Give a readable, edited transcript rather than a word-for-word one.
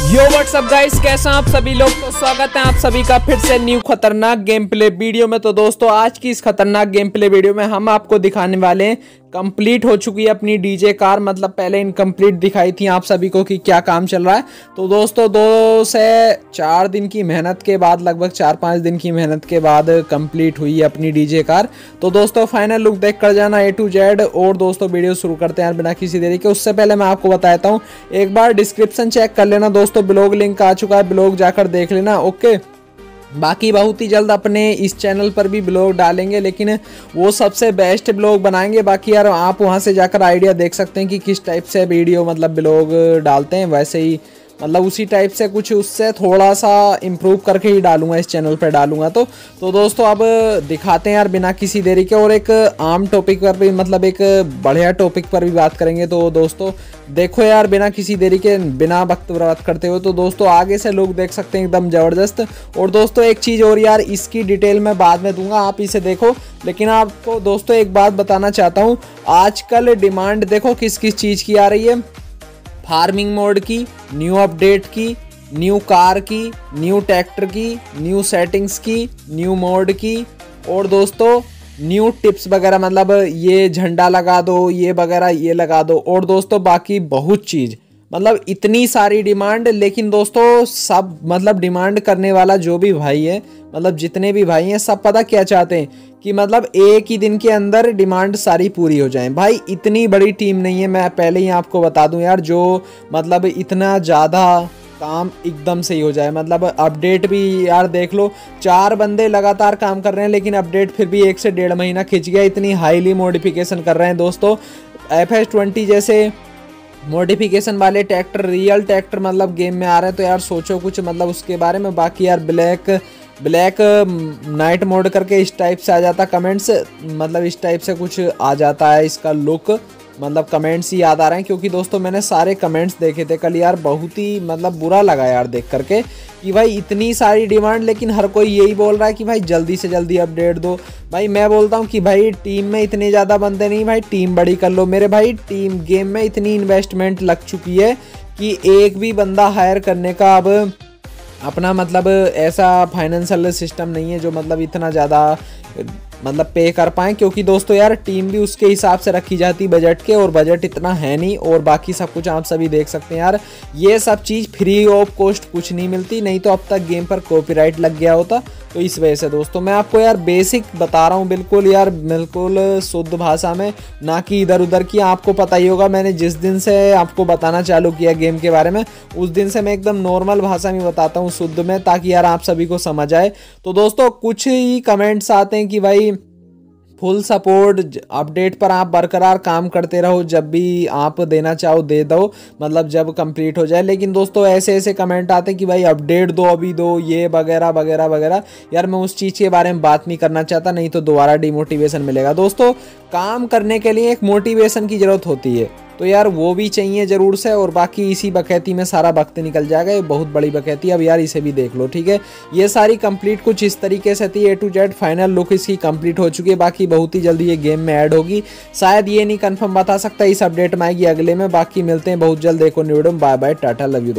यो WhatsApp guys, कैसे हैं आप सभी लोग। तो स्वागत है आप सभी का फिर से न्यू खतरनाक गेम प्ले वीडियो में। तो दोस्तों आज की इस खतरनाक गेम प्ले वीडियो में हम आपको दिखाने वाले हैं कंप्लीट हो चुकी है अपनी डीजे कार। मतलब पहले इनकम्प्लीट दिखाई थी आप सभी को कि क्या काम चल रहा है। तो दोस्तों 2 से 4 दिन की मेहनत के बाद, लगभग 4-5 दिन की मेहनत के बाद कंप्लीट हुई है अपनी डीजे कार। तो दोस्तों फाइनल लुक देख कर जाना A to Z। और दोस्तों वीडियो शुरू करते हैं बिना किसी देरी के। उससे पहले मैं आपको बताता हूँ, एक बार डिस्क्रिप्शन चेक कर लेना दोस्तों, ब्लॉग लिंक आ चुका है, ब्लॉग जाकर देख लेना। ओके, बाकी बहुत ही जल्द अपने इस चैनल पर भी ब्लॉग डालेंगे, लेकिन वो सबसे बेस्ट ब्लॉग बनाएंगे। बाकी यार आप वहां से जाकर आइडिया देख सकते हैं कि किस टाइप से वीडियो मतलब ब्लॉग डालते हैं, वैसे ही मतलब उसी टाइप से कुछ उससे थोड़ा सा इम्प्रूव करके ही डालूंगा, इस चैनल पे डालूंगा। तो दोस्तों अब दिखाते हैं यार बिना किसी देरी के, और एक आम टॉपिक पर भी, मतलब एक बढ़िया टॉपिक पर भी बात करेंगे। तो दोस्तों देखो यार बिना किसी देरी के, बिना वक्त बर्बाद करते हुए, तो दोस्तों आगे से लोग देख सकते हैं एकदम ज़बरदस्त। और दोस्तों एक चीज़ और यार, इसकी डिटेल मैं बाद में दूंगा, आप इसे देखो। लेकिन आपको दोस्तों एक बात बताना चाहता हूँ, आजकल डिमांड देखो किस किस चीज़ की आ रही है। फार्मिंग मोड की, न्यू अपडेट की, न्यू कार की, न्यू ट्रैक्टर की, न्यू सेटिंग्स की, न्यू मोड की, और दोस्तों न्यू टिप्स वगैरह, मतलब ये झंडा लगा दो, ये वगैरह ये लगा दो, और दोस्तों बाकी बहुत चीज़, मतलब इतनी सारी डिमांड। लेकिन दोस्तों सब मतलब डिमांड करने वाला जो भी भाई है, मतलब जितने भी भाई हैं, सब पता क्या चाहते हैं कि मतलब एक ही दिन के अंदर डिमांड सारी पूरी हो जाए। भाई इतनी बड़ी टीम नहीं है, मैं पहले ही आपको बता दूं यार, जो मतलब इतना ज़्यादा काम एकदम से ही हो जाए। मतलब अपडेट भी यार देख लो, 4 बंदे लगातार काम कर रहे हैं, लेकिन अपडेट फिर भी 1 से 1.5 महीना खिंच गया। इतनी हाईली मॉडिफिकेशन कर रहे हैं दोस्तों। FS20 जैसे मॉडिफिकेशन वाले ट्रैक्टर, रियल ट्रैक्टर मतलब गेम में आ रहे हैं। तो यार सोचो कुछ मतलब उसके बारे में। बाकी यार ब्लैक नाइट मोड करके इस टाइप से आ जाता कमेंट्स, मतलब इस टाइप से कुछ आ जाता है इसका लुक। मतलब कमेंट्स ही याद आ रहे हैं, क्योंकि दोस्तों मैंने सारे कमेंट्स देखे थे कल यार, बहुत ही मतलब बुरा लगा यार देख करके कि भाई इतनी सारी डिमांड, लेकिन हर कोई यही बोल रहा है कि भाई जल्दी से जल्दी अपडेट दो। भाई मैं बोलता हूँ कि भाई टीम में इतने ज़्यादा बंदे नहीं, भाई टीम बड़ी कर लो मेरे भाई। टीम गेम में इतनी इन्वेस्टमेंट लग चुकी है कि एक भी बंदा हायर करने का अब अपना मतलब ऐसा फाइनेंशियल सिस्टम नहीं है जो मतलब इतना ज़्यादा मतलब पे कर पाएँ। क्योंकि दोस्तों यार टीम भी उसके हिसाब से रखी जाती बजट के, और बजट इतना है नहीं। और बाकी सब कुछ आप सभी देख सकते हैं यार, ये सब चीज़ फ्री ऑफ कॉस्ट कुछ नहीं मिलती, नहीं तो अब तक गेम पर कॉपीराइट लग गया होता। तो इस वजह से दोस्तों मैं आपको यार बेसिक बता रहा हूँ, बिल्कुल यार बिल्कुल शुद्ध भाषा में, ना कि इधर उधर की। आपको पता ही होगा, मैंने जिस दिन से आपको बताना चालू किया गेम के बारे में, उस दिन से मैं एकदम नॉर्मल भाषा में बताता हूँ, शुद्ध में, ताकि यार आप सभी को समझ आए। तो दोस्तों कुछ ही कमेंट्स आते हैं कि भाई फुल सपोर्ट, अपडेट पर आप बरकरार काम करते रहो, जब भी आप देना चाहो दे दो, मतलब जब कंप्लीट हो जाए। लेकिन दोस्तों ऐसे ऐसे कमेंट आते हैं कि भाई अपडेट दो, अभी दो, ये वगैरह वगैरह वगैरह। यार मैं उस चीज़ के बारे में बात नहीं करना चाहता, नहीं तो दोबारा डिमोटिवेशन मिलेगा। दोस्तों काम करने के लिए एक मोटिवेशन की ज़रूरत होती है, तो यार वो भी चाहिए ज़रूर से। और बाकी इसी बकैती में सारा वक्त निकल जाएगा, ये बहुत बड़ी बकैती। अब यार इसे भी देख लो, ठीक है। ये सारी कंप्लीट कुछ इस तरीके से थी, A to Z। Final look इसकी कंप्लीट हो चुकी है। बाकी बहुत ही जल्दी ये गेम में ऐड होगी, शायद ये नहीं कंफर्म बता सकता, इस अपडेट में आएगी अगले में। बाकी मिलते हैं बहुत जल्द एक और न्यू वीडियो में। Bye bye, tata, love you.